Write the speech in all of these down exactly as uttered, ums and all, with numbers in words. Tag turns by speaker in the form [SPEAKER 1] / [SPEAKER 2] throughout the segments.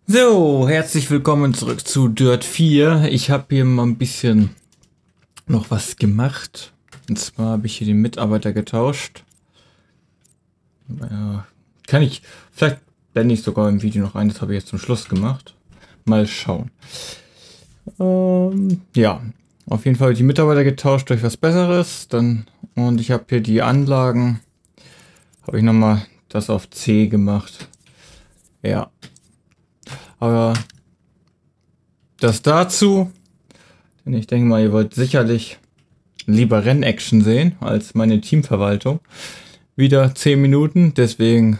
[SPEAKER 1] So, herzlich willkommen zurück zu Dirt vier. Ich habe hier mal ein bisschen noch was gemacht. Und zwar habe ich hier den Mitarbeiter getauscht. Ja, kann ich, vielleicht blende ich sogar im Video noch ein, das habe ich jetzt zum Schluss gemacht. Mal schauen. Ähm, ja, auf jeden Fall habe ich die Mitarbeiter getauscht durch was Besseres. Dann, und ich habe hier die Anlagen, habe ich nochmal das auf C gemacht. Ja. Aber das dazu, denn ich denke mal, ihr wollt sicherlich lieber Rennaction sehen als meine Teamverwaltung. Wieder zehn Minuten, deswegen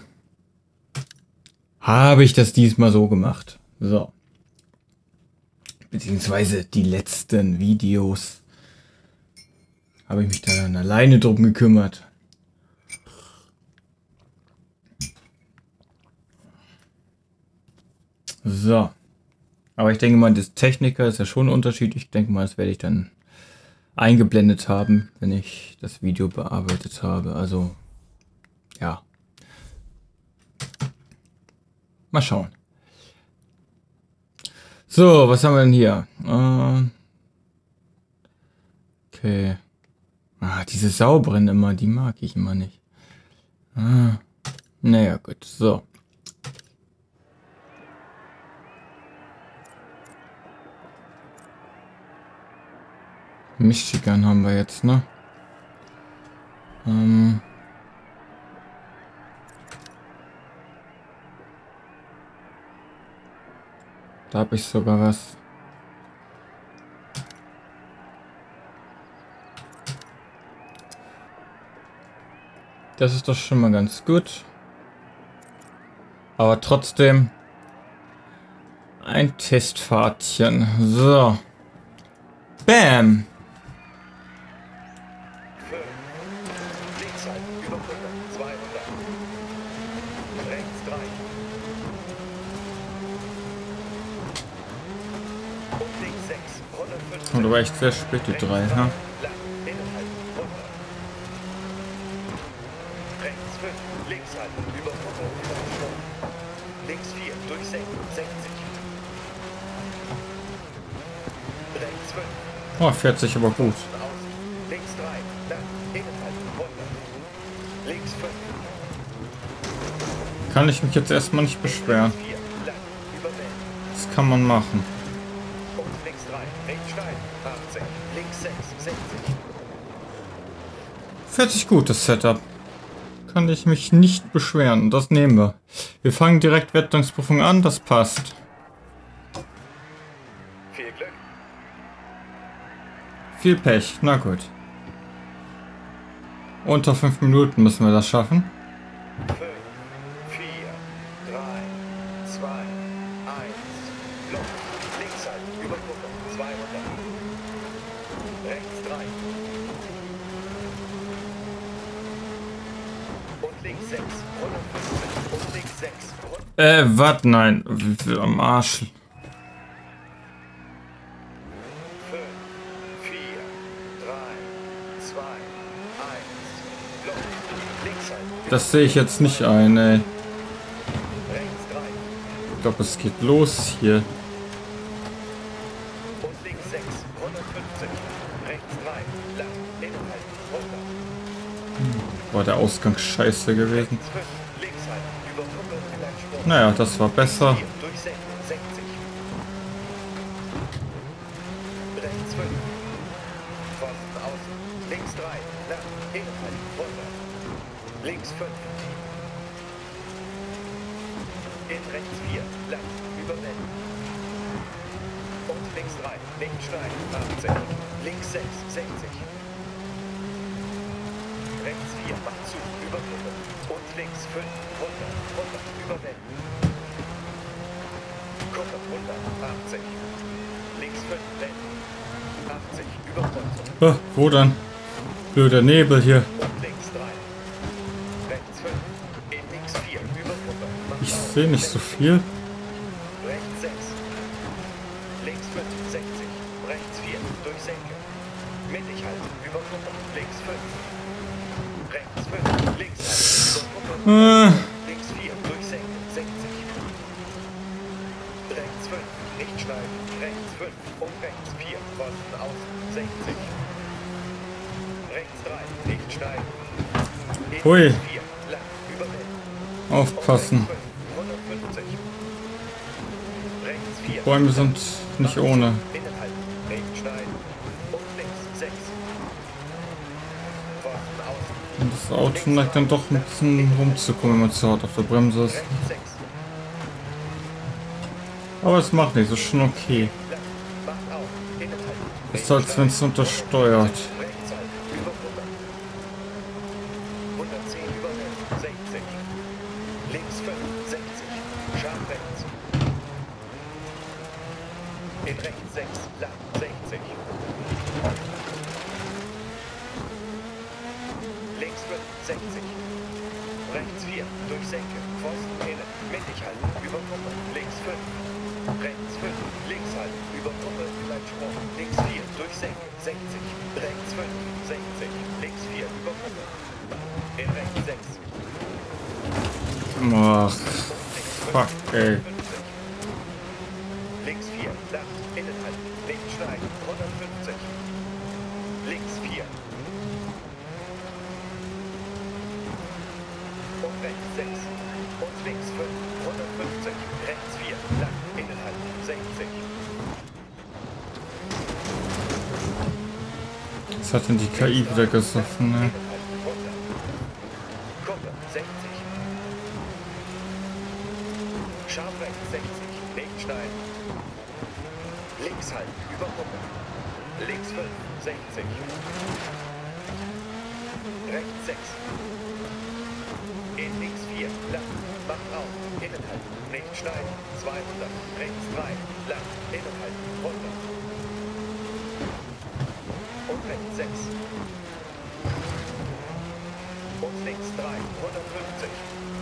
[SPEAKER 1] habe ich das diesmal so gemacht. So. Beziehungsweise die letzten Videos habe ich mich da dann alleine drum gekümmert. So. Aber ich denke mal, das Techniker ist ja schon ein Unterschied. Ich denke mal, das werde ich dann eingeblendet haben, wenn ich das Video bearbeitet habe. Also, ja. Mal schauen. So, was haben wir denn hier? Äh, okay. Ah, diese sauberen immer, die mag ich immer nicht. Ah, naja, gut. So. Michigan haben wir jetzt, ne? Ähm da habe ich sogar was. Das ist doch schon mal ganz gut. Aber trotzdem ein Testfahrtchen. So. Bam! Und aber echt sehr spät die drei, ha?
[SPEAKER 2] Rechts fünf, links halten, über links vier, durchsenken, sechzig. Rechts fünf.
[SPEAKER 1] Oh, fährt sich aber gut.
[SPEAKER 2] Links drei, lang, innehalten, hundert. Links fünf.
[SPEAKER 1] Kann ich mich jetzt erstmal nicht beschweren. Das kann man machen.
[SPEAKER 2] Und links drei, rechts steil, achtzig, links sechs, sechzig.
[SPEAKER 1] Fährt sich gut, das Setup. Kann ich mich nicht beschweren. Das nehmen wir. Wir fangen direkt Wertungsprüfung an, das passt.
[SPEAKER 2] Viel Glück.
[SPEAKER 1] Viel Pech, na gut. Unter fünf Minuten müssen wir das schaffen.
[SPEAKER 2] fünf, vier, drei, zwei, eins, Luft. Links halten, über zweihundert. Rechts drei. Und links sechs, hundertfünfzig. Und links sechs.
[SPEAKER 1] Äh, was? Nein. Am Arsch.
[SPEAKER 2] fünf, vier, drei, zwei, eins, Luft. Links halten.
[SPEAKER 1] Das sehe ich jetzt nicht ein, ey.
[SPEAKER 2] Rechts drei.
[SPEAKER 1] Ich glaube, es geht los hier.
[SPEAKER 2] Und links sechs, hundertfünfzig. Rechts drei, lang, innehalten, hundert.
[SPEAKER 1] War der Ausgang scheiße gewesen.
[SPEAKER 2] Rechts fünf, links halten, über hundert, Sprung.
[SPEAKER 1] Naja, das war besser.
[SPEAKER 2] vier, durchsenken, sechzig. Rechts fünf. Pfosten außen. Links drei, lang, innehalten, hundert. Links fünf. In rechts vier, lang, überwenden. Und links drei, links steil, achtzig. Links sechs, sechzig. Rechts vier, macht zu, überwenden. Und links fünf, hundert, hundert, überwenden. Kuppe, hundert, achtzig. Links fünf, wenden. achtzig, überkreuzen.
[SPEAKER 1] Ah, wo dann? Blöder Nebel hier.
[SPEAKER 2] Und links drei. Rechts fünf. In links vier. Über Kuppe.
[SPEAKER 1] Ich sehe nicht so viel.
[SPEAKER 2] Rechts sechs. Links fünf. sechzig. Rechts vier. Durchsenken. Mittig halten. Über Kuppe. Links fünf. Rechts fünf. Links halten. Über Kuppe.
[SPEAKER 1] Äh,
[SPEAKER 2] Links vier. Durchsenken. sechzig. fünf, nicht schneiden, rechts fünf und rechts vier, Pfosten außen, sechzig. Rechts drei, nicht schneiden. In
[SPEAKER 1] Hui.
[SPEAKER 2] vier, lang, überwältigen.
[SPEAKER 1] Aufpassen.
[SPEAKER 2] hundertfünfzig. Rechts vier.
[SPEAKER 1] Bäume sind nicht ohne.
[SPEAKER 2] Innen halten, rechts schneiden. Und links sechs. Pfosten außen,
[SPEAKER 1] Und das Auto neigt dann doch ein bisschen rumzukommen, wenn man zu hart auf der Bremse ist.
[SPEAKER 2] rechts sechs.
[SPEAKER 1] Aber es macht nichts, ist schon okay.
[SPEAKER 2] Lang, macht auf, innen halten.
[SPEAKER 1] Ist als wenn es untersteuert.
[SPEAKER 2] Rechts halten, über Gruppe. hundertzehn über sechzig. Links fünf, sechzig. Scharf rechts. In rechts sechs, lang, sechzig. Links fünf, sechzig. Rechts vier, durchsenken, Pfosten innen, mittig halten, über Gruppe. Links fünf. Rechts fünf, links halten, über Gruppe, Gleitsprung. Links vier, durchsenken, sechzig. Rechts fünf, sechzig. Links vier, über Gruppe. In rechts sechs.
[SPEAKER 1] Ach, fuck, ey.
[SPEAKER 2] fünfzig. Links vier, lang, innen halten, links schneiden, hundertfünfzig. Links vier. Und rechts sechs. Und links fünf, hundertfünfzig. Rechts vier, lang, innen halten, sechzig.
[SPEAKER 1] Was hat denn die K I wieder gesoffen, ne?
[SPEAKER 2] Innen halten, runter. Gruppe, sechzig. Scharf rechts, sechzig. Nicht schneiden. Links halten, über Gruppe. Links fünf, sechzig. Rechts sechs. In links vier, lang. Macht auf, innen halten. Nicht schneiden. zweihundert. Rechts drei, lang. Innen halten, runter. Und rechts sechs. Und links drei, hundertfünfzig.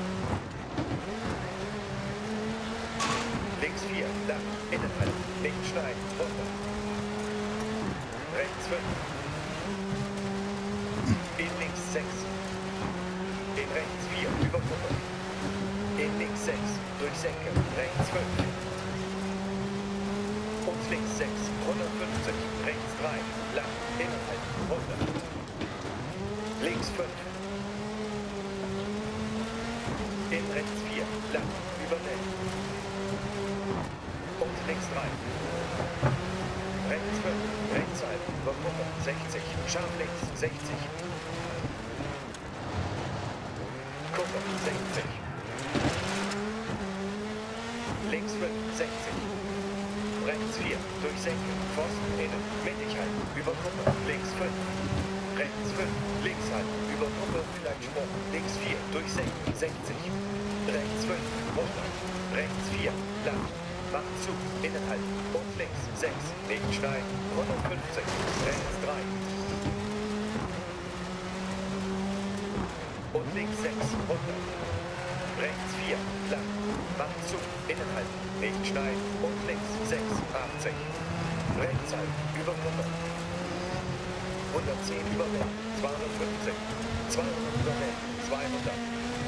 [SPEAKER 2] Links vier, lang, innen halten, nicht schneiden, runter. Rechts fünf. In links sechs. In rechts vier, über Gruppe. In links sechs, durchsenken, rechts fünf. Und links sechs, hundertfünfzig, rechts drei, lang, innen halten, runter. Links fünf. In rechts vier, lang, überwältigen. Und links drei. Rechts fünf, rechts halten, über Gruppe, sechzig, scharf links, sechzig. Gruppe, sechzig. Links fünf, sechzig. Rechts vier, durchsenken, Pfosten innen, mittig halten, über Gruppe, links fünf. Rechts fünf, links halten, über Gruppe, Gleitsprung, links vier, durchsenken, sechzig. Rechts fünf, runter. Rechts vier, lang. Macht zu, innen halten und links sechs, nicht schneiden, hundertfünfzig, rechts drei. Und links sechs, runter. Rechts vier, lang. Macht zu, innen halten, nicht schneiden und links sechs, achtzig. Rechts halten, über Gruppe. hundertzehn überwältigen, zweihundertfünfzig. zweihundert überwältigen, zweihundert.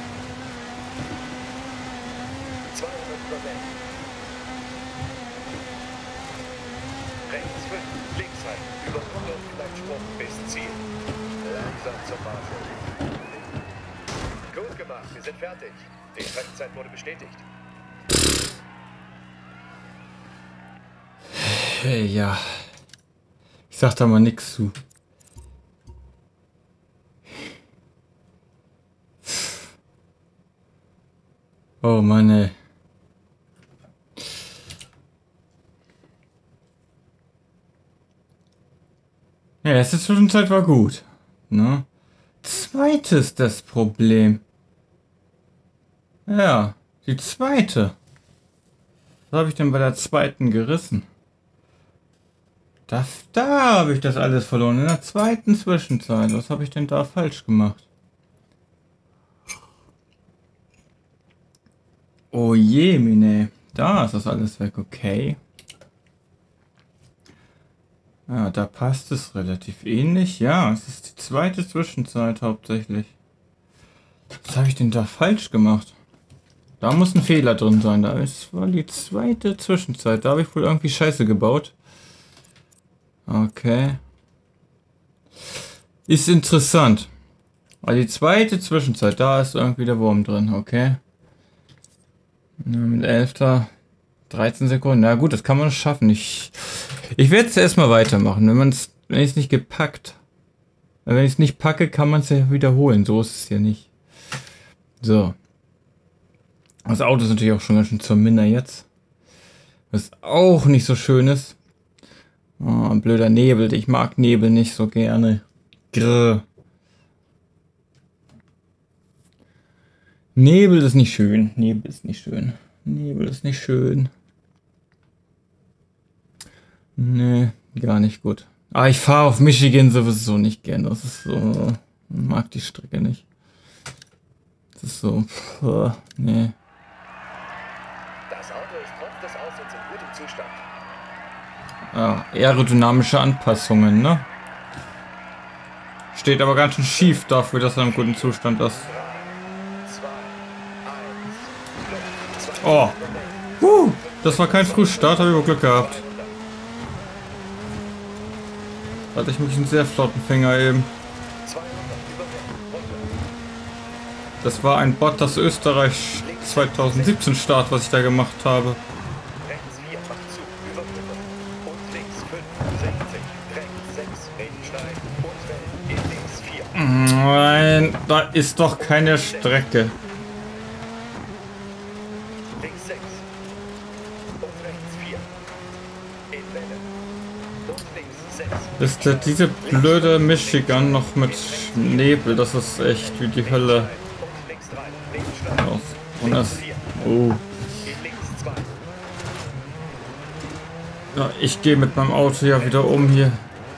[SPEAKER 2] zweihundert überwältigen. Rechts fünf, links halten, über Gruppe, Gleitsprung bis Ziel. Langsam zur Phase. Gut gemacht, wir sind fertig. Die Streckzeit wurde bestätigt.
[SPEAKER 1] Hey, ja. Ich sag da mal nix zu. Oh Mann, ey. Ja, erste Zwischenzeit war gut. Ne? Zweites das Problem. Ja, die zweite. Was habe ich denn bei der zweiten gerissen? Da, da habe ich das alles verloren. In der zweiten Zwischenzeit. Was habe ich denn da falsch gemacht? Oh je, Mine. Da ist das alles weg. Okay. Ja, da passt es relativ ähnlich. Ja, es ist die zweite Zwischenzeit hauptsächlich. Was habe ich denn da falsch gemacht? Da muss ein Fehler drin sein. Da ist, war die zweite Zwischenzeit. Da habe ich wohl irgendwie Scheiße gebaut. Okay. Ist interessant. Aber die zweite Zwischenzeit, da ist irgendwie der Wurm drin. Okay. Ja, mit elf, dreizehn Sekunden. Na gut, das kann man schaffen. Ich, ich werde es erstmal weitermachen. Wenn man es, wenn ich es nicht gepackt, wenn ich es nicht packe, kann man es ja wiederholen. So ist es ja nicht. So. Das Auto ist natürlich auch schon ganz schön zur Minna jetzt. Was auch nicht so schön ist. Oh, ein blöder Nebel. Ich mag Nebel nicht so gerne. Grrr. Nebel ist nicht schön. Nebel ist nicht schön. Nebel ist nicht schön. Nee, gar nicht gut. Ah, ich fahre auf Michigan sowieso nicht gern. Das ist so... Ich mag die Strecke nicht. Das ist so... Pff, nee.
[SPEAKER 2] Das Auto ist trotz des Aussitz in gutem Zustand.
[SPEAKER 1] Ja, aerodynamische Anpassungen, ne? Steht aber ganz schön schief dafür, dass er im guten Zustand ist. Oh. Uh, das war kein Frühstart, habe ich aber Glück gehabt. Da hatte ich mich einen sehr flotten Finger eben. Das war ein Bottas Österreich zweitausendsiebzehn Start, was ich da gemacht habe. Nein, da ist doch keine Strecke. Ist der, diese blöde Michigan noch mit Nebel, das ist echt wie die Hölle. Und das, oh. Ja, ich gehe mit meinem Auto ja wieder um hier.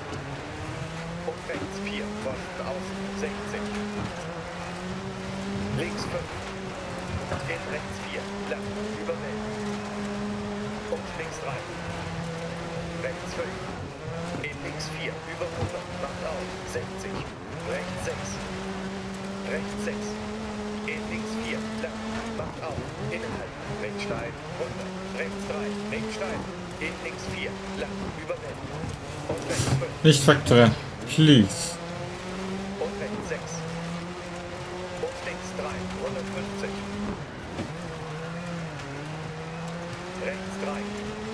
[SPEAKER 1] Nicht wegdrehen, please.
[SPEAKER 2] Und rechts sechs. Und links drei, hundertfünfzig. Rechts drei.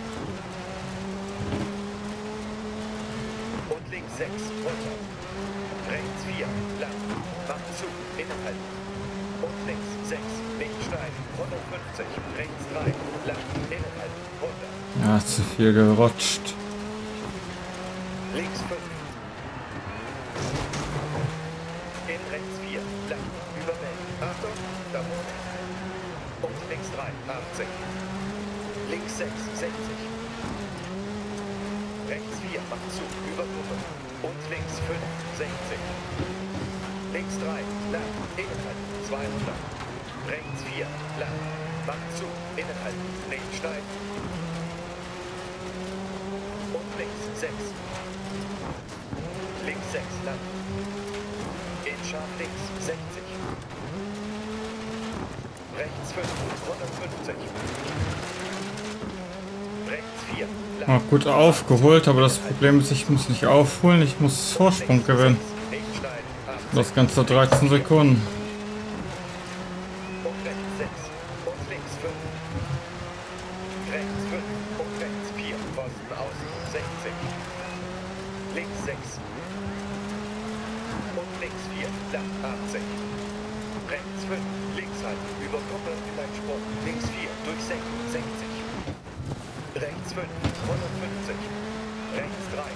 [SPEAKER 2] Und links sechs, runter. Rechts vier, lang. Macht zu, innehalten. Und links sechs, nicht steil, hundertfünfzig. Rechts drei, lang, innehalten, runter.
[SPEAKER 1] Ja, zu viel gerutscht.
[SPEAKER 2] Links fünf. In rechts vier. Lang. Überwältigt. Achtung. Da vorne. Und links drei. achtzig. Links sechs. sechzig. Rechts vier. Macht zu. Über Gruppe. Und links fünf. sechzig. Links drei. Lang. Innenhalten. zweihundert. Rechts vier. Lang. Macht zu. Innenhalten. Nicht steil. Und links sechs. Links sechs lang. In scharf links sechzig. Rechts fünf, hundertfünfzig. Rechts vier lang.
[SPEAKER 1] Ah, gut aufgeholt, aber das Problem ist, ich muss nicht aufholen, ich muss Vorsprung gewinnen. Das Ganze dreizehn Sekunden.
[SPEAKER 2] Und rechts sechs. Und links fünf. Rechts fünf. Und rechts vier. Pfosten außen sechzig. Links sechs. Und links vier, lang achtzig. Rechts fünf, links halten, über Gruppe, Gleitsprung, links vier, durchsenken, sechzig. Rechts fünf, hundertfünfzig. Rechts drei.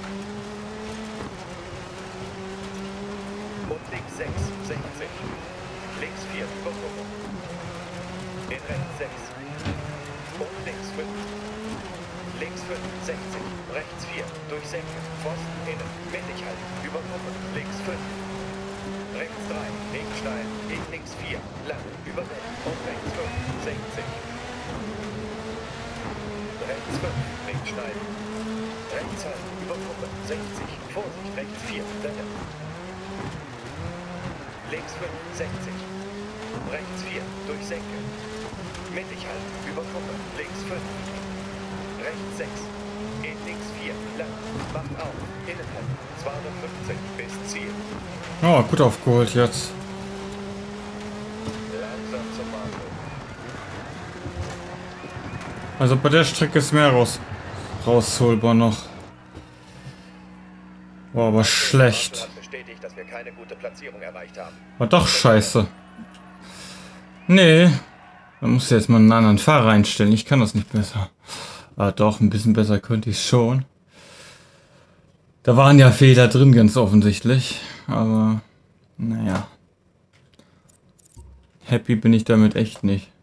[SPEAKER 2] Und links sechs, sechzig. Links vier, über Gruppe. In rechts sechs. Und links fünf. Links fünf, sechzig. Rechts vier, durchsenken, Pfosten innen, mittig halten, über Gruppe, links fünf. Rechts drei, nicht steil, in links vier, lang, überwältigt und rechts fünf, sechzig. Rechts fünf, nicht steil. Rechts halten, über Gruppe, sechzig. Vorsicht, rechts vier, Welle. Links fünf, sechzig. Rechts vier, durchsenken. Mittig halten, über Gruppe, links fünf. Rechts sechs. In links vier, lang. Macht auf, innen halten, zweihundertfünfzig bis Ziel.
[SPEAKER 1] Oh, gut aufgeholt jetzt.
[SPEAKER 2] Langsam zum Marco.
[SPEAKER 1] Also bei der Strecke ist mehr raus, rausholbar noch. War aber schlecht.
[SPEAKER 2] Hat bestätigt, dass wir keine gute Platzierung erreicht haben.
[SPEAKER 1] War doch scheiße. Nee. Man muss jetzt mal einen anderen Fahrer einstellen. Ich kann das nicht besser. Aber doch, ein bisschen besser könnte ich schon. Da waren ja Fehler drin, ganz offensichtlich. Aber, naja. Happy bin ich damit echt nicht.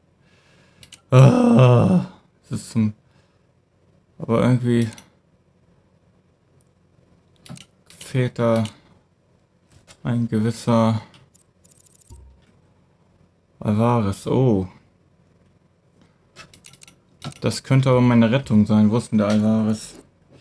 [SPEAKER 1] Ah, das ist zum... Aber irgendwie... fehlt da ein gewisser Alvarez. Oh. Das könnte aber meine Rettung sein. Wo ist denn der Alvarez?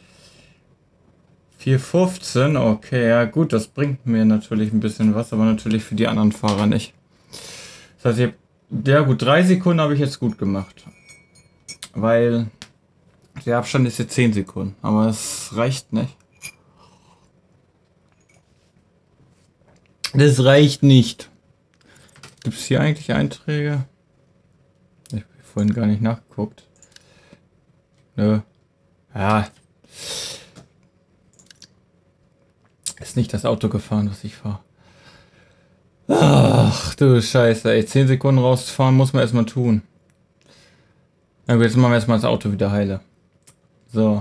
[SPEAKER 1] vier fünfzehn. Okay, ja gut, das bringt mir natürlich ein bisschen was, aber natürlich für die anderen Fahrer nicht. Das heißt, ich hab, ja gut, drei Sekunden habe ich jetzt gut gemacht. Weil der Abstand ist jetzt zehn Sekunden. Aber es reicht nicht. Das reicht nicht. Gibt es hier eigentlich Einträge? Ich habe vorhin gar nicht nachgeguckt. Nö. Ja. Ist nicht das Auto gefahren, was ich fahre. Ach du Scheiße, ey. zehn Sekunden rausfahren muss man erstmal tun. Na gut, jetzt machen wir erstmal das Auto wieder heile. So.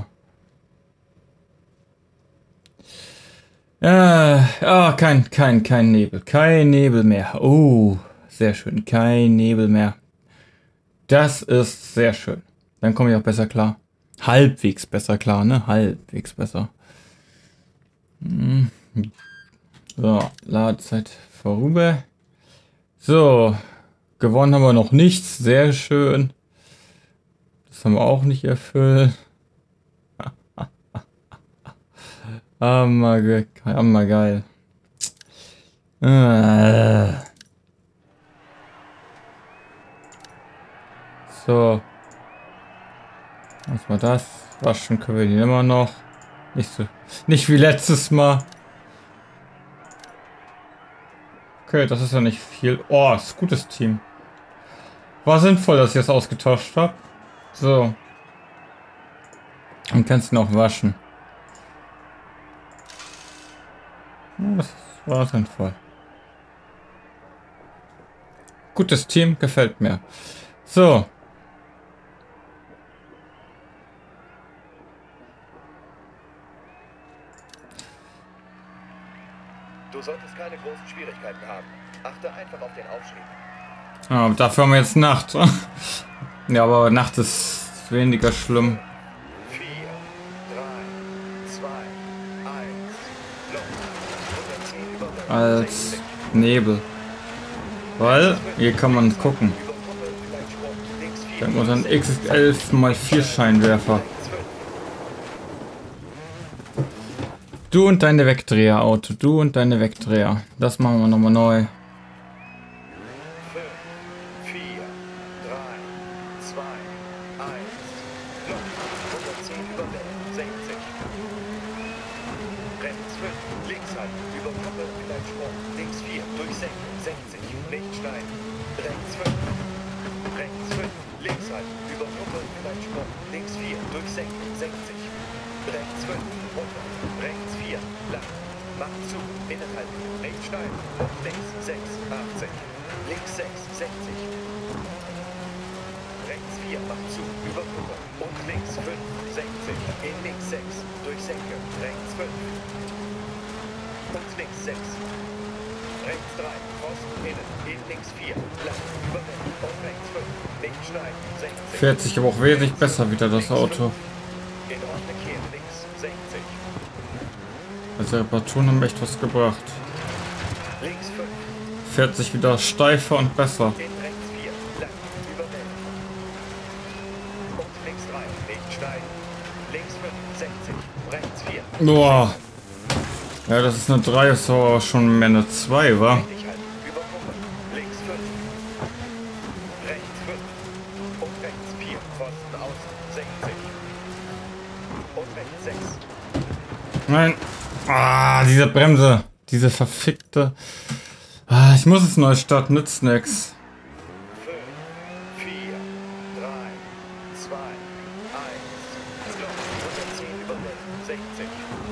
[SPEAKER 1] Ja, ah, kein, kein, kein Nebel. Kein Nebel mehr. Oh, sehr schön. Kein Nebel mehr. Das ist sehr schön. Dann komme ich auch besser klar. Halbwegs besser klar, ne? Halbwegs besser. Hm. So, Ladezeit vorüber. So, gewonnen haben wir noch nichts. Sehr schön. Das haben wir auch nicht erfüllt. Hammer, ge hammer geil. Äh. So. Was war das? Waschen können wir die immer noch. Nicht so. Nicht wie letztes Mal. Okay, das ist ja nicht viel. Oh, ist ein gutes Team. War sinnvoll, dass ich das ausgetauscht habe. So. Und kannst du noch waschen. Das war sinnvoll. Gutes Team, gefällt mir. So.
[SPEAKER 2] Du solltest keine großen Schwierigkeiten haben. Achte einfach auf den Aufstieg.
[SPEAKER 1] Ah, dafür haben wir jetzt Nacht. Ja, aber Nacht ist weniger schlimm.
[SPEAKER 2] vier, drei, zwei, eins, los.
[SPEAKER 1] Als Nebel. Weil hier kann man gucken. Dann unseren X elf mal vier Scheinwerfer. Du und deine Wegdreher, Auto. Du und deine Wegdreher. Das machen wir nochmal neu.
[SPEAKER 2] vier, drei, zwei, eins, los. hundertzehn über Welle, sechzig. Rechts fünf, links halten, über Kuppe, Gleitsprung, links vier, durchsenken, sechzig, nicht schneiden. Rechts fünf, rechts fünf, links halten, über Kuppe, Gleitsprung, links vier, durchsenken, sechzig. Rechts fünf, runter, rechts vier, lang. Macht zu, innen halten, rechts schneiden, und links sechs, achtzig. Links sechs, sechzig. Rechts vier, macht zu, über Kuppe, und links fünf, sechzig. In links sechs, durchsenken, rechts fünf. Und links sechs. Rechts drei, Pfosten innen, in links vier, lang, über Welle, und rechts fünf, nicht schneiden, sechzig.
[SPEAKER 1] Fährt sich aber auch wesentlich besser wieder das Auto.
[SPEAKER 2] In Ordnung kehren, links sechzig.
[SPEAKER 1] Also Reparaturen haben echt was gebracht.
[SPEAKER 2] Links fünf,
[SPEAKER 1] Fährt sich wieder steifer und besser.
[SPEAKER 2] in rechts vier, lang, über Welle. Und links drei, nicht schneiden. Links fünf, sechzig, rechts vier.
[SPEAKER 1] Boah. Ja, das ist eine drei, ist aber schon mehr eine zwei, wa?
[SPEAKER 2] Mittig halten, über Kuppe, links fünf. Rechts fünf, sechs.
[SPEAKER 1] Nein. Ah, diese Bremse. Diese verfickte. Ah, ich muss es neu starten, nützt nix.
[SPEAKER 2] fünf, vier, drei, zwei, eins. Stopp. hundertzehn über sechzig.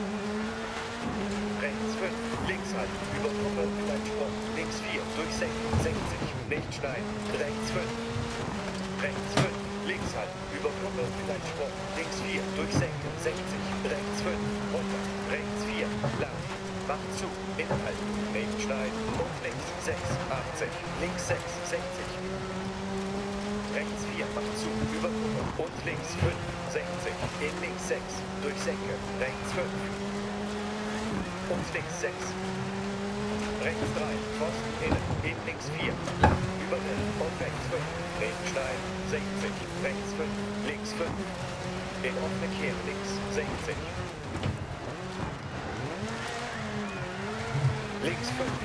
[SPEAKER 2] Rechts fünf. Links halten. Über Kuppe. Sprung. Links vier. Durchsenken. sechzig. Nicht schneiden. Rechts fünf. Rechts fünf. Links halten. Über Kuppe. Sprung. Links vier. Durchsenken. sechzig. Rechts fünf. Runter. Rechts vier. Lang. Macht zu. Inhalten. Nicht schneiden. Und links sechs. achtzig. Links sechs. sechzig. Rechts vier. Macht zu. Über Kuppe. Und links fünf. sechzig. In links sechs. Durchsenken. Rechts fünf. Und links sechs. Rechts drei. Pfosten innen. In links vier. Lang. Übernehmen. Und rechts fünf. Rechts schneiden. sechzig. Rechts fünf. Links fünf. In offene Kehr links. sechzig. Links fünf.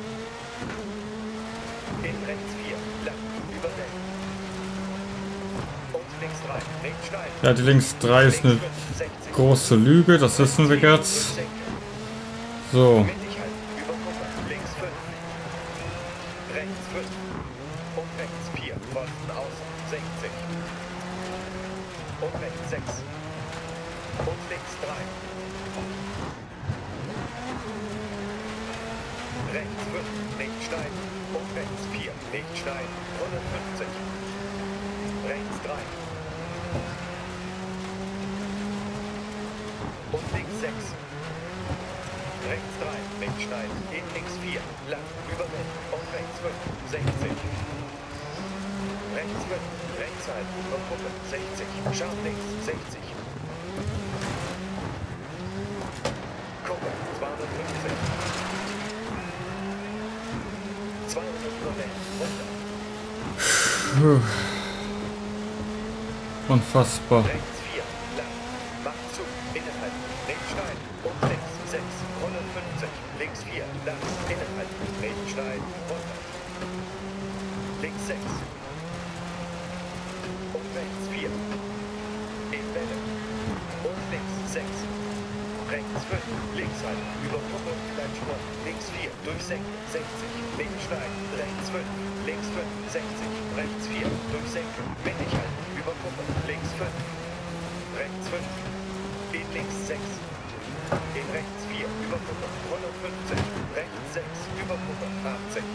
[SPEAKER 2] In rechts vier. Lang. Übernehmen. Und links drei. Rechts schneiden.
[SPEAKER 1] Ja, die links drei ist eine große Lüge, das wissen wir jetzt. So.
[SPEAKER 2] Mittig halten. Über Kuppe. Links fünf. Rechts fünf. Und rechts vier. Pfosten außen. sechzig. Und rechts sechs. Und links drei. Rechts fünf. Nicht schneiden. Und rechts vier. Nicht schneiden. hundertfünfzig. Rechts drei. Und links sechs. Rechts drei. Nicht schneiden. In links vier. Lang. Überwenden. Und rechts fünf. sechzig. Rechts fünf. Rechts halten. Über Kuppe. sechzig. Scharf links. sechzig. Kuppe. zweihundertfünfzig. zweihundert überwenden. runter.
[SPEAKER 1] Puh. Unfassbar.
[SPEAKER 2] Rechts vier. Lang. Macht zu. Innenhalten. Rechts schneiden. Und links sechs. hundertfünfzig. Links vier. Lang. Innenhalten. Rechts schneiden. runter. Links sechs. Und rechts vier. In Welle. Und links sechs. Rechts fünf. Links halten. Über Kuppe. Sprung. Links vier. Durchsenken. sechzig. Links schneiden. Rechts fünf. Links fünf. sechzig. Rechts vier. Durchsenken. Mittig halten. Über Kuppe. Links fünf. Rechts fünf. In links sechs. In rechts vier. Über Kuppe. hundertfünfzig. Rechts sechs. Über Kuppe. achtzig.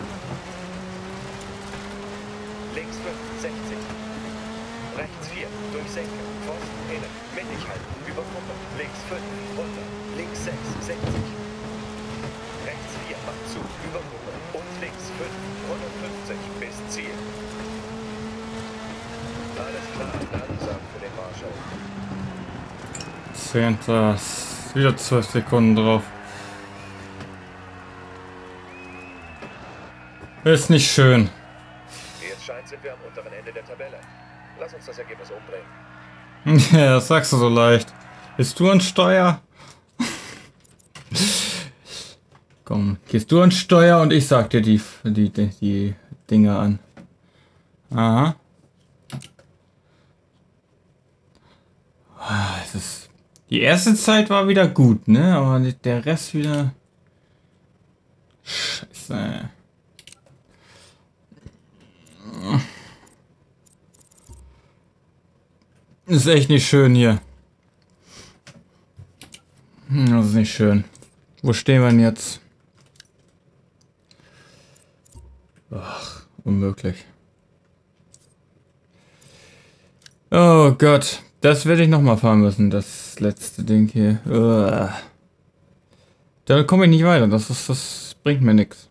[SPEAKER 2] Links fünf. sechzig. Rechts vier. Durchsenken. Pfosten innen. Mittig halten. Über Kuppe. Links fünf. Runter. Links sechs. sechzig. Rechts vier. Macht zu. Über Kuppe. Und links fünf. hundertfünfzig. Bis Ziel. Alles klar. Langsam für den Marschall.
[SPEAKER 1] Zehnter. Wieder zwölf Sekunden drauf. Ist nicht schön.
[SPEAKER 2] Jetzt scheint, sind wir am unteren Ende der Tabelle. Lass uns das Ergebnis umdrehen.
[SPEAKER 1] Ja, das sagst du so leicht. Bist du an Steuer? Komm, gehst du an Steuer und ich sag dir die, die, die, die Dinge an. Aha. Es ist, die erste Zeit war wieder gut, ne? Aber der Rest wieder... Scheiße. Ist echt nicht schön hier. Das ist nicht schön. Wo stehen wir denn jetzt? Ach, unmöglich. Oh Gott, das werde ich nochmal fahren müssen, das letzte Ding hier. Uah. Dann komme ich nicht weiter, das, ist, das bringt mir nichts.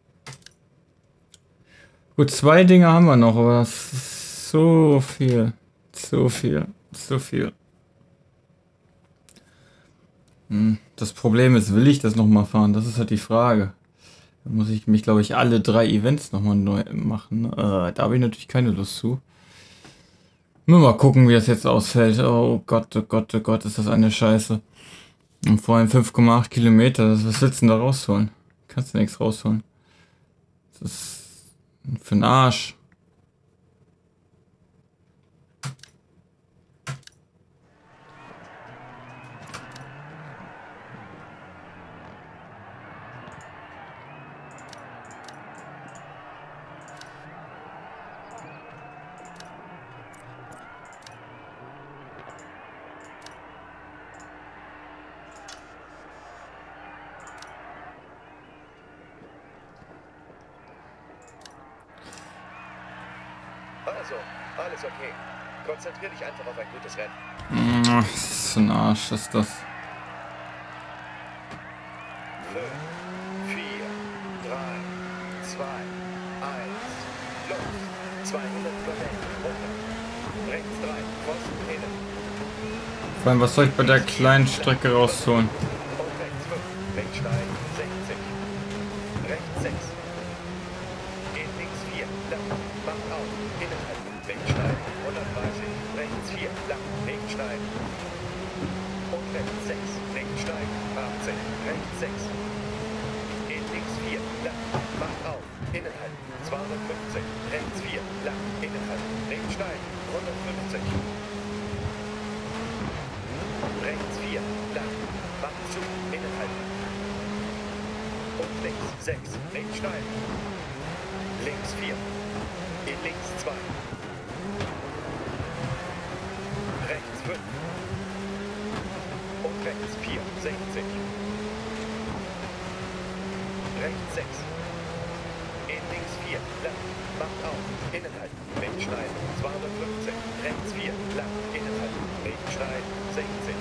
[SPEAKER 1] Gut, zwei Dinge haben wir noch, aber das ist so viel. So viel. So viel. Hm. Das Problem ist, will ich das nochmal fahren? Das ist halt die Frage. Da muss ich mich, glaube ich, alle drei Events nochmal neu machen. Äh, da habe ich natürlich keine Lust zu. Nur mal gucken, wie das jetzt ausfällt. Oh Gott, oh Gott, oh Gott, ist das eine Scheiße. Und vor allem fünf Komma acht Kilometer. Was willst du denn da rausholen? Kannst du nichts rausholen. Das ist für den Arsch.
[SPEAKER 2] Also, alles okay. Konzentrier dich einfach auf ein gutes Rennen.
[SPEAKER 1] Ach, das ist so ein Arsch, ist das.
[SPEAKER 2] fünf, vier, drei, zwei, eins, los. zweihundert über Welt, runter. Rechts drei, Pfosten innen.
[SPEAKER 1] Vor allem, was soll ich bei der kleinen Strecke rausholen?
[SPEAKER 2] Und rechts fünf, links steigen, sechzig. Rechts sechs. In links vier, lang, macht auf, innen halten, links steigen, hundertdreißig. Rechts vier, lang, links steigen. Und rechts sechs, links steigen, achtzig. Rechts sechs. In links vier, lang, macht auf, innen halten, zweihundertfünfzig. Rechts vier, lang, innen halten, links steigen, hundertfünfzig. Rechts vier, lang, macht zu, innen halten. Und links sechs, links steigen. Links vier, in links zwei. Rechts fünf. Und rechts vier, sechzig. Rechts sechs. In links vier, lang, macht auf, innen halten, links schneiden, zweihundertfünfzig. Rechts vier, lang, innen halten, links schneiden, sechzig.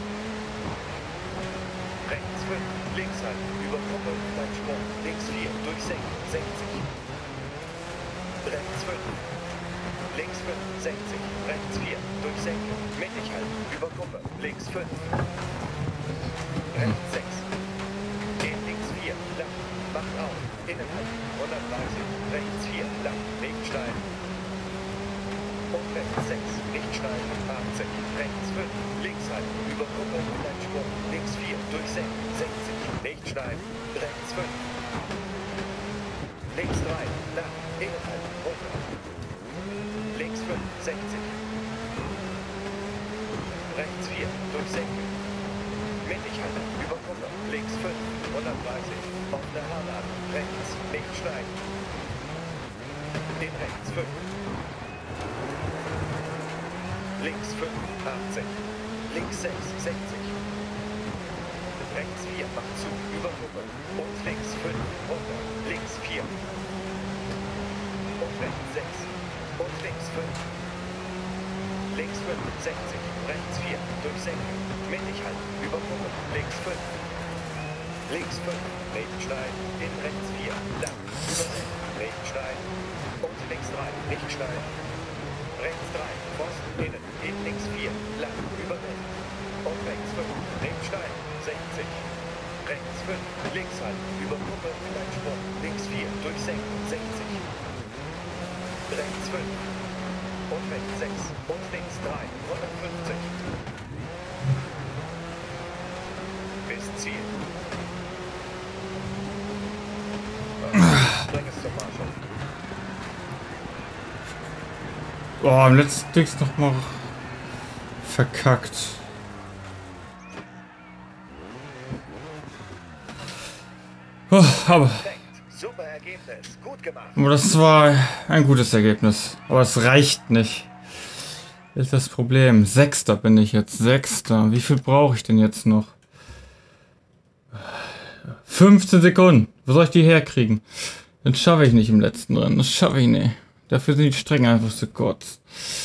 [SPEAKER 2] Rechts fünf, links halten, über Kuppe, dann Sprung, links vier, durchsenken, sechzig. Rechts fünf. Links fünf, sechzig. Rechts vier, durchsenken, mittig halten, über Kuppe, links fünf. Rechts sechs. In links vier, lang, macht auf, innen halten, hundertdreißig. Rechts vier, lang, links steigen. Und rechts sechs, nicht steigen, achtzig. Rechts fünf, links halten, über Kuppe, dann Sprung, links vier, durchsenken, sechzig. Nicht steigen, rechts fünf. Links drei, lang, innen halten, runter. Links fünf, sechzig. Rechts vier, durchsenken. Mittig halten, über Kuppe, links fünf, hundertdreißig. Auf der Haarnadel, rechts, nicht steigen. In rechts fünf. Links fünf, achtzig. Links sechs, sechzig. Rechts vier, macht zu, über Kuppe. Und links fünf, runter. Links vier. Und rechts sechs. Und links fünf. Links fünf, sechzig. Rechts vier, durchsenken. Mittig halten, über Kuppe. Links fünf. Links fünf, rechts steigen. In rechts vier, lang, übersenken. Rechts steigen. Und links drei, nicht steigen. Rechts drei, Pfosten innen. In links vier, lang, überwenden. Und rechts fünf, rechts steigen. sechzig. Rechts fünf, links halten, über Kuppe, Sprung. Links vier, durchsenken. sechzig. Rechts fünf. Und rechts sechs. Und links drei. hundertfünfzig. Bis Ziel. Bring es zum Marsch auf.
[SPEAKER 1] Boah, am letzten Dings noch mal verkackt. Oh, aber,
[SPEAKER 2] Super Ergebnis. Gut gemacht.
[SPEAKER 1] aber das war ein gutes Ergebnis. Aber es reicht nicht. Das ist das Problem. Sechster bin ich jetzt. Sechster. Wie viel brauche ich denn jetzt noch? fünfzehn Sekunden. Wo soll ich die herkriegen? Das schaffe ich nicht im letzten Rennen. Das schaffe ich nicht. Dafür sind die Strecken einfach zu kurz.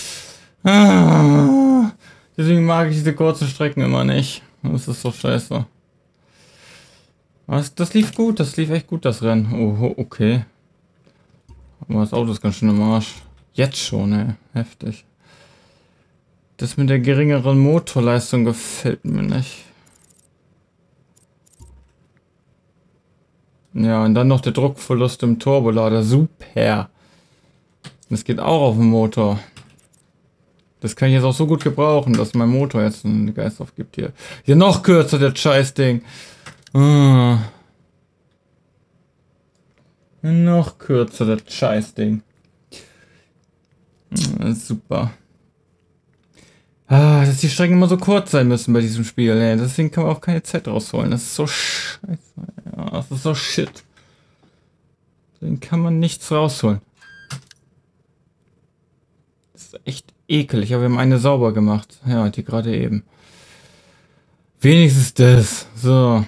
[SPEAKER 1] Ah, deswegen mag ich diese kurzen Strecken immer nicht. Das ist so scheiße. Das, das lief gut. Das lief echt gut, das Rennen. Oh, okay. Aber das Auto ist ganz schön im Arsch. Jetzt schon, ey. Heftig. Das mit der geringeren Motorleistung gefällt mir nicht. Ja, und dann noch der Druckverlust im Turbolader. Super. Das geht auch auf dem Motor. Das kann ich jetzt auch so gut gebrauchen, dass mein Motor jetzt einen Geist aufgibt hier. Hier noch kürzer, der Scheißding. Ah. Noch kürzer, das Scheißding. Ah, super. Ah, dass die Strecken immer so kurz sein müssen bei diesem Spiel. Ey. Deswegen kann man auch keine Zeit rausholen. Das ist so scheiße. Ja, das ist so shit. Deswegen kann man nichts rausholen. Das ist echt ekelig. Ich habe eben eine sauber gemacht. Ja, die gerade eben. Wenigstens das. So.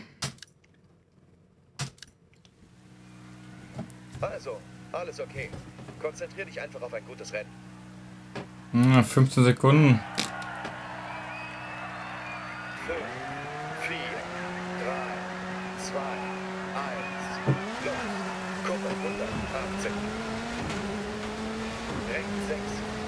[SPEAKER 2] Also, alles okay. Konzentrier dich einfach auf ein gutes Rennen.
[SPEAKER 1] Ja, fünfzehn Sekunden.
[SPEAKER 2] fünf, vier, drei, zwei, eins, los. Kuppe hundertachtzig. Rechts sechs.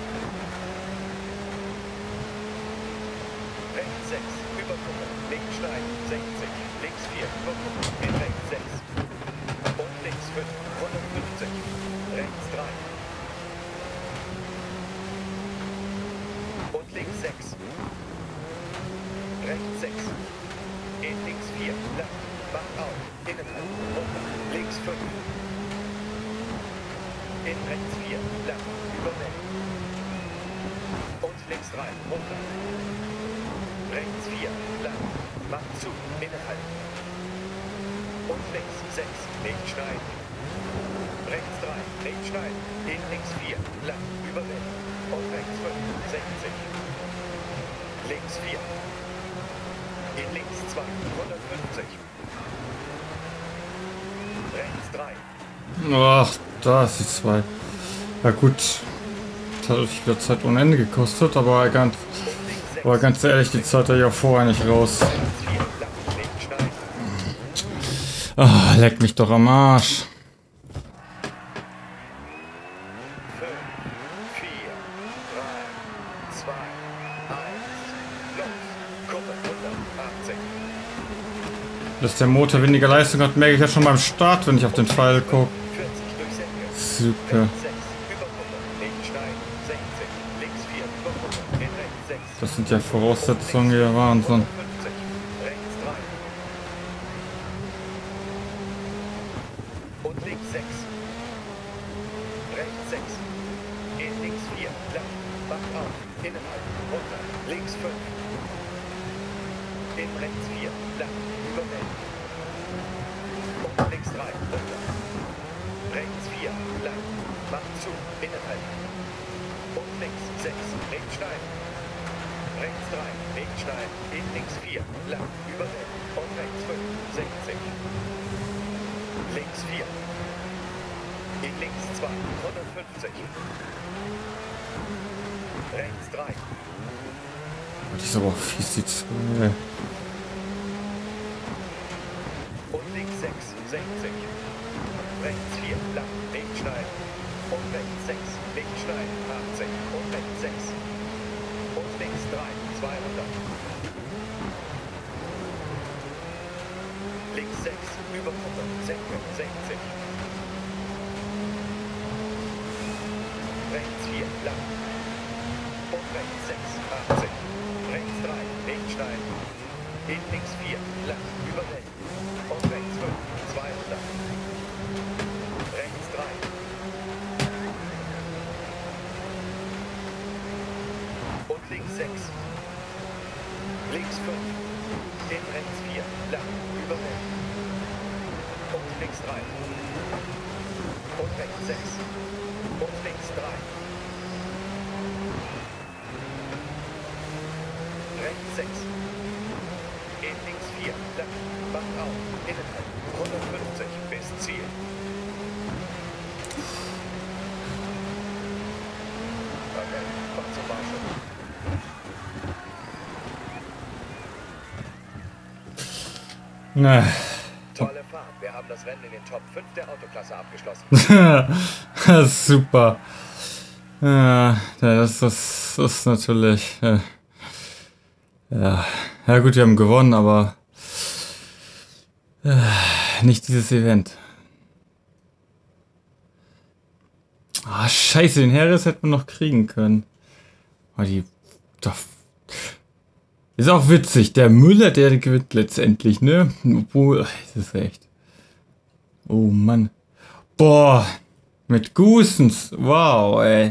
[SPEAKER 2] Rechts sechs. Überkuppe. Links schneiden. sechzig. Links vier. Überkuppe. In rechts sechs. Und links fünf. hundertfünfzig. Rechts drei. Und links sechs. Rechts sechs. In links vier. Lang. Macht auf. Innenhalb. Runter. Links fünf. In rechts vier. Lang. Überwältigt. Und links drei. Runter. Rechts vier. Lang. Macht zu. Innenhalb. Und links sechs. Nicht schneiden. Rechts drei. Nicht schneiden. In links vier. Lang. Überwältigt. Und rechts fünf. sechzig. Links vier. In links zwei. hundertfünfzig. Rechts drei.
[SPEAKER 1] Ach, da ist die zwei. Ja gut. Das hat ich wieder Zeit ohne Ende gekostet, aber ganz, aber ganz ehrlich, die Zeit hat ja vorher nicht raus. Ah, leck mich doch am Arsch. Dass der Motor weniger Leistung hat, merke ich ja schon beim Start, wenn ich auf den Pfeil gucke. Super. Das sind ja Voraussetzungen, hier Wahnsinn.
[SPEAKER 2] Und links sechs. Rechts sechs. In links vier. Lang. Macht auf. Innenhalb. Runter. Links fünf. In rechts vier. Lang. Überwältigt. Und links drei. Runter. Rechts vier. Lang. Macht zu. Innenhalb. Und links sechs. Rechts schneiden. Rechts drei. Rechts schneiden. In links vier. Lang. Überwältigt. Und rechts fünf. sechzig. Links vier. In links zwei. hundertfünfzig. Rechts drei.
[SPEAKER 1] Die ist aber fies, die zwei.
[SPEAKER 2] Und links sechs. sechzig. Rechts vier. Lang. Links schneiden. Und rechts sechs. Links schneiden. achtzig. Und rechts sechs. Und links drei. zweihundert. Links sechs. Überkuppe. Senke. sechzig. Rechts vier. Lang. Und rechts sechs. achtzig. Rechts drei. Links schneiden. In links vier. Lang. Überwältigt. Und rechts fünf. zweihundert. Rechts drei. Und links sechs. Links fünf. In rechts vier. Lang. Überwältigt. Und links drei. Und rechts sechs. Und links drei. Rechts sechs. In links vier. Lang. Macht auf. Innenhalb. hundertfünfzig. Bis Ziel. Okay. Mach zum Marschall.
[SPEAKER 1] Na.
[SPEAKER 2] Tolle Fahrt. Wir haben das Rennen in den Top fünf der Autoklasse abgeschlossen.
[SPEAKER 1] Super. Ja, das, das, das ist natürlich. Äh, ja. Ja gut, wir haben gewonnen, aber äh, nicht dieses Event. Ah, scheiße, den Harris hätte man noch kriegen können. Aber die. Doch, ist auch witzig, der Müller, der gewinnt letztendlich, ne? Obwohl, das ist echt. Oh Mann. Boah, mit Goosens. Wow, ey.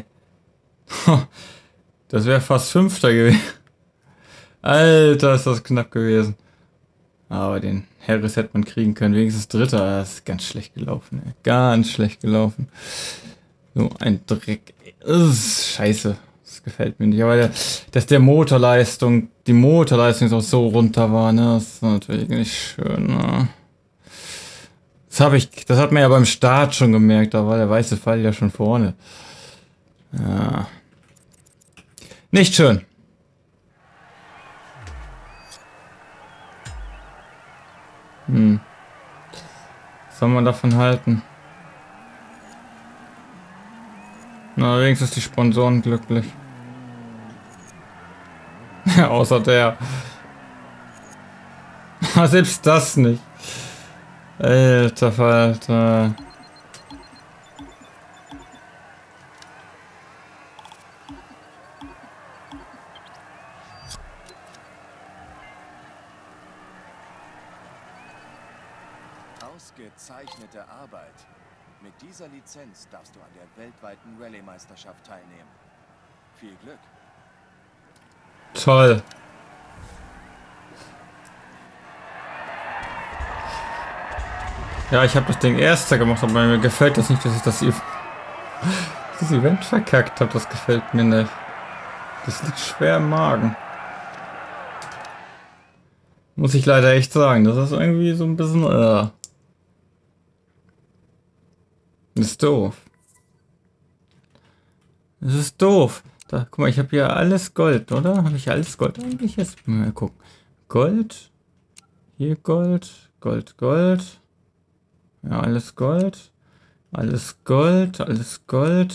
[SPEAKER 1] Das wäre fast Fünfter gewesen. Alter, ist das knapp gewesen. Aber den Harris hätte man kriegen können, wenigstens Dritter. Das ist ganz schlecht gelaufen, ey. Ganz schlecht gelaufen. So ein Dreck. Das ist scheiße. Das gefällt mir nicht. Aber der, dass der Motorleistung, die Motorleistung auch so runter war, ne? Das ist natürlich nicht schön, ne? Das habe ich, das hat man ja beim Start schon gemerkt, da war der weiße Pfeil ja schon vorne. Ja. Nicht schön. Hm. Was soll man davon halten? Na, wenigstens die Sponsoren glücklich. Außer der. Selbst das nicht. Alter Falter.
[SPEAKER 3] Ausgezeichnete Arbeit. Mit dieser Lizenz darfst du an der weltweiten Rallye-Meisterschaft teilnehmen. Viel Glück.
[SPEAKER 1] Toll. Ja, ich habe das Ding erster gemacht, aber mir gefällt das nicht, dass ich das, e das Event verkackt habe. Das gefällt mir nicht. Das liegt schwer im Magen. Muss ich leider echt sagen. Das ist irgendwie so ein bisschen... Äh, das ist doof. Das ist doof. Da, guck mal, ich habe hier alles Gold, oder? Habe ich alles Gold? Eigentlich jetzt mal gucken. Gold. Hier Gold. Gold, Gold. Ja, alles Gold. Alles Gold. Alles Gold.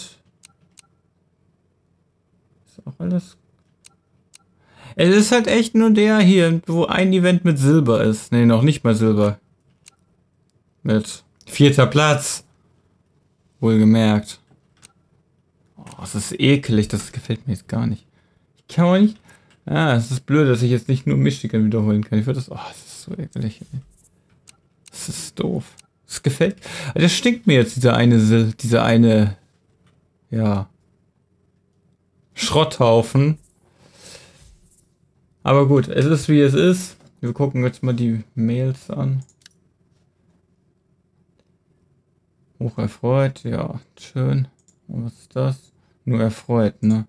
[SPEAKER 1] Ist auch alles. Es ist halt echt nur der hier, wo ein Event mit Silber ist. Ne, noch nicht mal Silber. Mit vierter Platz. Wohlgemerkt. Oh, das ist ekelig, das gefällt mir jetzt gar nicht. Ich kann auch nicht... Ah, es ist blöd, dass ich jetzt nicht nur Michigan wiederholen kann. Ich würde das... Oh, das ist so ekelig. Ey. Das ist doof. Das gefällt... Das stinkt mir jetzt, dieser eine... Dieser eine... Ja... Schrotthaufen. Aber gut, es ist wie es ist. Wir gucken jetzt mal die Mails an. Hoch erfreut, ja, schön. Und was ist das? Nur erfreut, ne?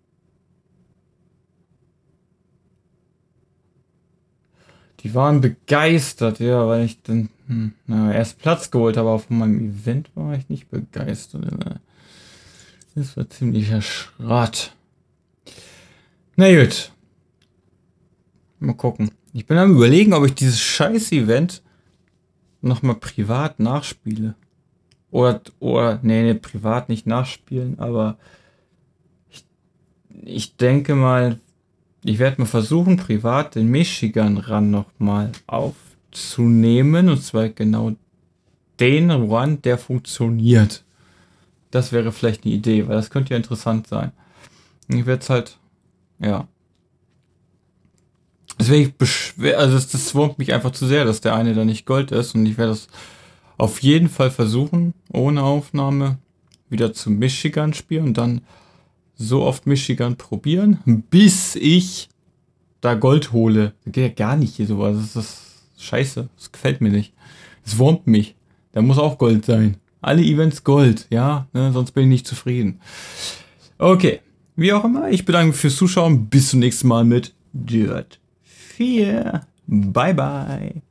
[SPEAKER 1] Die waren begeistert, ja, weil ich dann hm, na, erst Platz geholt habe, aber von meinem Event war ich nicht begeistert. Ne? Das war ziemlicher Schrott. Na gut. Mal gucken. Ich bin am Überlegen, ob ich dieses scheiß Event nochmal privat nachspiele. Oder, oder, nee, nee, privat nicht nachspielen, aber ich, ich denke mal, ich werde mal versuchen, privat den Michigan Run nochmal aufzunehmen. Und zwar genau den Run, der funktioniert. Das wäre vielleicht eine Idee, weil das könnte ja interessant sein. Ich werde es halt, ja. Deswegen beschwer, also das, das wurmt mich einfach zu sehr, dass der eine da nicht Gold ist. Und ich werde das auf jeden Fall versuchen, ohne Aufnahme wieder zu Michigan spielen und dann so oft Michigan probieren, bis ich da Gold hole. Das geht ja gar nicht hier sowas. Das ist das scheiße. Das gefällt mir nicht. Das wurmt mich. Da muss auch Gold sein. Alle Events Gold, ja, ne, sonst bin ich nicht zufrieden. Okay, wie auch immer, ich bedanke mich fürs Zuschauen. Bis zum nächsten Mal mit Dirt vier. Bye bye.